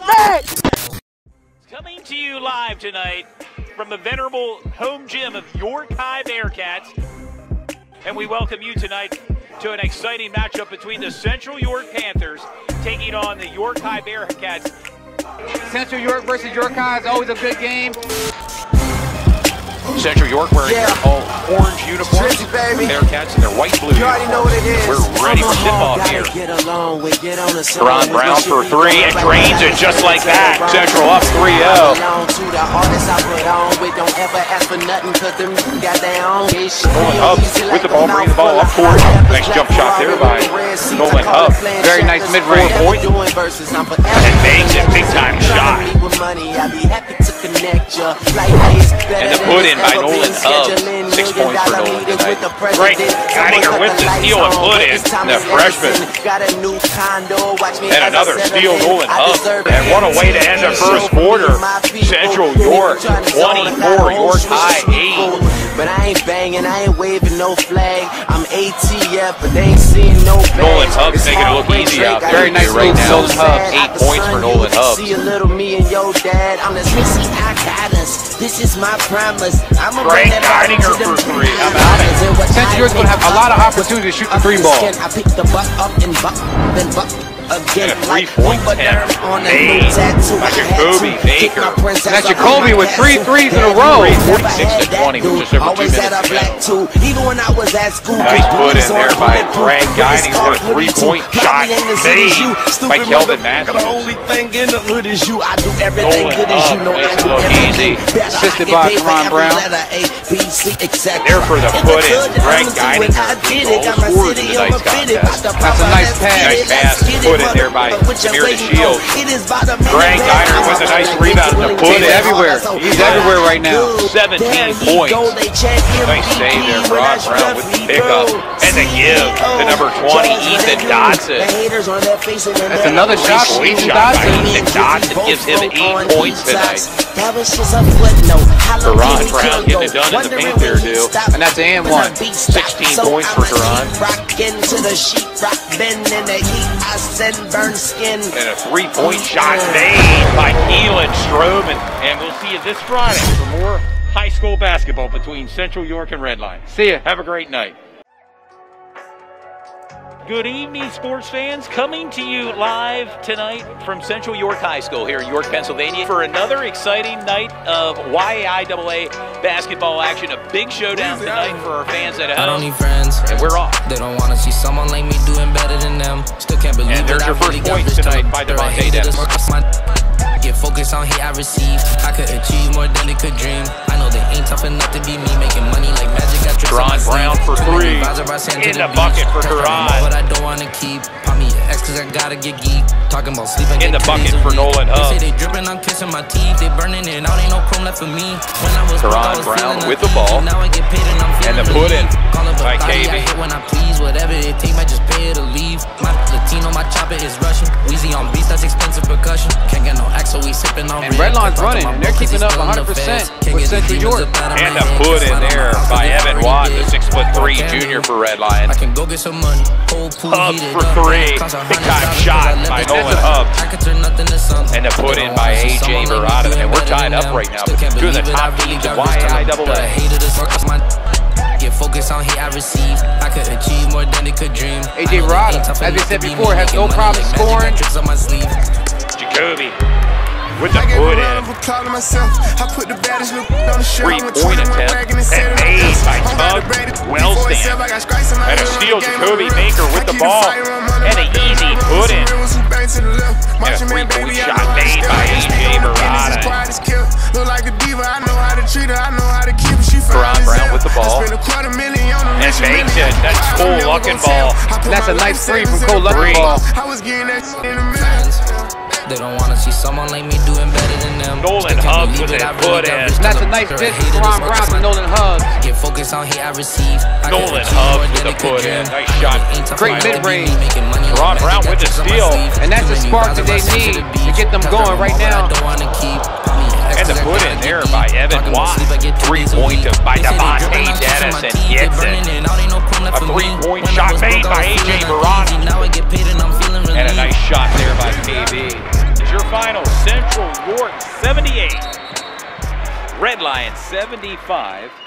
Coming to you live tonight from the venerable home gym of York High Bearcats. And we welcome you tonight to an exciting matchup between the Central York Panthers taking on the York High Bearcats. Central York versus York High is always a good game. Central York wearing their orange uniforms, Bearcats in their white blue uniforms. We're ready for tip-off here. Ron Brown for three and drains it just like that. Central up 3-0. Nolan Hubbs with the ball, bringing the ball up court. Nice jump shot there by Nolan Hubbs. Very nice mid-range point. And makes it, big-time shot. And the put-in by Nolan Hubbs. 6 points for Nolan tonight. Greg Geininger with the steal and put-in. The freshman. And another steal, Nolan Hubbs. And what a way to end the first quarter. Central York 24, York High 8. But I ain't banging, I ain't waving no flag. I'm ATF, but they ain't seeing no bang. Nolan Hubbs making it look easy out there. Very nice right now. Nolan Hubbs. 8 points for Nolan Hubbs. See a little me and your dad. I'm the Missy, I got us. This is my promise. I'm a Greg Geininger for three. I'm out of it. Central York's going to have a lot of opportunity to shoot the three ball. I pick the buck up and buck, then buck. Again, and a 3-point attempt made by Jacoby Baker. That's Jacoby with 3 threes in a row. 46-20, which is over 2 minutes to go. Even when I was at school, nice put in there by Greg Geininger. A 3-point shot made by Kelvin Matthews. The only thing in the hood is you. I do everything good as you know. I do easy. Assisted by Ron Brown. There for the put in, Greg Geininger. Scores in the nice contest. That's a nice pass. Nice pass. Put in there by Samir DeShields. Greg Geininger with a nice rebound to put it everywhere. He's everywhere right now. 17 points. Nice save there, Ron Brown with the pickup and the give to number 20, Ethan Dodson. That's another shot for Ethan Dodson. Ethan Dodson gives him 8 points tonight. Ron Brown getting it done in the paint there, too. And that's an and one. 16 points for Ron. And a 3-point shot made by Keelan Stroman. And we'll see you this Friday for more high school basketball between Central York and Redline. See ya. Have a great night. Good evening, sports fans. Coming to you live tonight from Central York High School here in York, Pennsylvania for another exciting night of YAIAA basketball action. A big showdown tonight for our fans at home. I don't need friends, and we're off. They don't want to see someone like me doing better than them. Still can't believe and there's your first points tonight by Devontae Dennis. I get focused on hate I receive. I could achieve more than they could dream. I know they ain't tough enough to be me, making money like magic. Got tricks on my Brown for three. In the bucket for Karan. But I don't want to keep. Pop me an X cause I gotta get geek. Talking about sleeping. In the bucket for Nolan Hubbs. They say they dripping, I'm kissing my teeth. They burning it out, ain't no chrome left for me. When I was Karan Brown with the ball. Now I get paid and I'm feeling and the put in by KB. I hit when I please, whatever it takes, might just pay it or leave. My Latino, my chopper is Russian. Weezy on beats, that's expensive percussion. Can't get no X, so we sipping on. And Redline's running, and they're keeping up 100% with Central York. And the put in there by Evan Watt, the 6'3" junior for Redline. I can go get some money. Hubbs for three. Big time shot by Nolan Hubbs. And the put in by AJ Barada. And we're tied up right now. Two of the top teams in YAIAA. Get focused on hate I receive. I could achieve more than they could dream. AJ Barada, as we said before, has no problem scoring. Jacoby with the put in. 3-point attempt and made by Tug Wellstan. And a steal, Jacoby Baker with the ball. And an easy put in. And a 3-point shot made by AJ Barada. Karan Brown with the ball. And makes it. That's Cole Luckenball. That's a nice three from Cole Luckenball. They don't want to see someone like me doing better than them. Nolan Hubbs with a put in. That's a nice pitch from Karan Brown to Nolan Hubbs. Get focused on hate I receive. Nolan Hubbs with a put in. Nice shot. Great mid-range. Karan Brown with the steal. And that's the spark that they need to get them going right now. And the put in there by Evan Watt. 3-point by Devontae Dennis and gets it. A 3-point shot made by AJ Barada. And a nice shot there by KB. It's your semifinals. Central York 78. Red Lions 75.